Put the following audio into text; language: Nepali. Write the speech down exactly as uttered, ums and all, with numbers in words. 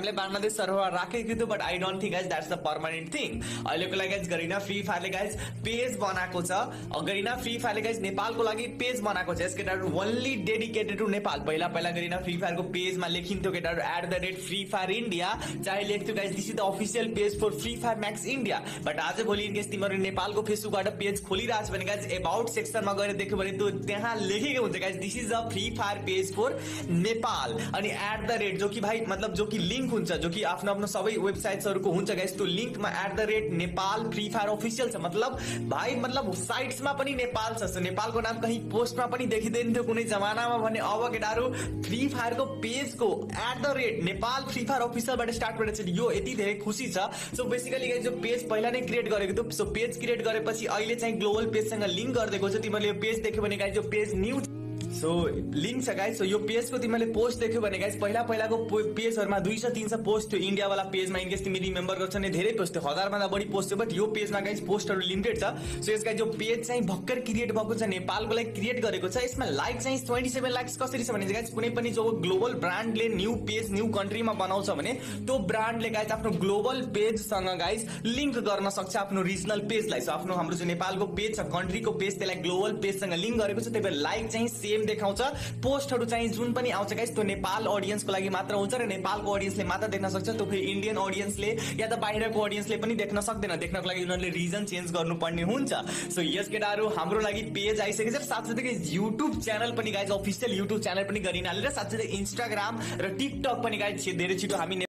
फायरले बांग्लादेश सर्भरमा राखेको थियो, but I don't think guys that's the permanent thing. अहिलेको लागि गाइज गरीना फ्री फायरले गाइज पेज बनाएको छ। गरीना फ्री फायरले गाइज नेपालको लागि पेज बनाएको छ। यस केटाहरु ओन्ली डेडिकेटेड टु नेपाल। पहिला पहिला गरीना फ्री फायरको पेजमा लेखिन्थ्यो केटाहरु at the rate free fire India, चाहे लेख्थ्यो guys this is the official page for free fire max India. But आज भोलि इनकेस तिमीहरू नेपालको फेसबुकबाट पेज खोलिरहेछ भने गाइज एबाउट सेक्सनमा गएर देख्यो भने त्यो त्यहाँ लेखेको हुन्छ guys this is the free fire page for Nepal. अनि एट द रेट जो कि भाइ मतलब जो कि लिंक हुन्छ, जो कि आफ्नो आफ्नो सबै वेबसाइट्सहरुको हुन्छ गाइज, त्यो लिंकमा at the rate Nepal free fire official छ। मतलब भाइ मतलब साइट्समा पनि नेपाल छ। सो नेपालको नाम कहीं पोस्टमा पनि देखिदैन थियो कुनै जमानामा भने अब केटाहरु फ्री फायरको पेजको at the rate Nepal free फायर अफिसियलबाट स्टार्ट गरेको छ। यो यति धेरै खुसी छ। सो बेसिकली गाइज जो पेज पहिला नै क्रिएट गरेको थियो, सो पेज क्रिएट गरेपछि अहिले चाहिँ ग्लोबल पेजसँग लिंक गरिदिएको छ। तिमीले यो पेज देख्यो भने गाइज जो पेज न्यू सो लिंक छ गाइज। सो यो पेजको तिमीले पोस्ट देख्यो भने गाइज पहिला पहिलाको पेजहरुमा दुई सौ तीन सौ पोस्ट थियो इन्डिया वाला पेजमा। इनकेस तिमी रिमेम्बर गर्छौ भने धेरै पोस्ट थियो, हजार भन्दा बढी पोस्ट थियो। बट यो पेजमा गाइज पोस्टहरु लिमिटेड छ। सो यसका जो पेज चाहिँ भक्कर क्रिएट भएको छ, नेपालको लागि क्रिएट गरेको छ। यसमा लाइक चाहिँ सत्ताइस लाख कसरी छ भने गाइज कुनै पनि जो ग्लोबल ब्रान्डले न्यू पेज न्यू कन्ट्रीमा बनाउँछ भने त्यो ब्रान्डले गाइज आफ्नो ग्लोबल पेजसँग गाइज लिंक गर्न सक्छ आफ्नो रिजनल पेजलाई। सो आफ्नो हाम्रो जो नेपालको पेज छ कन्ट्रीको पेज त्यसलाई ग्लोबल पेजसँग लिंक गरेको छ। त्यही भएर लाइक चाहिँ सेम देखाउँछ। पोस्टहरु चाहिँ जुन पनि आउँछ गाइस त्यो नेपाल ऑडियन्सको लागि मात्र हुन्छ र नेपालको ऑडियन्सले मात्र देख्न सक्छ। त्यो फेरि इन्डियन ऑडियन्सले या त बाहिरको ऑडियन्सले पनि देख्न सक्दैन। देख्नको लागि उनीहरुले रिजन चेन्ज गर्नुपर्ने हुन्छ। सो यस केटाहरु हाम्रो लागि पेज आइसकेछ र साथसाथै युट्युब च्यानल पनि गाइस अफिसियल युट्युब च्यानल पनि गरिन हालेर साथसाथै इन्स्टाग्राम र टिकटक पनि गाइस धेरै छिटो हामी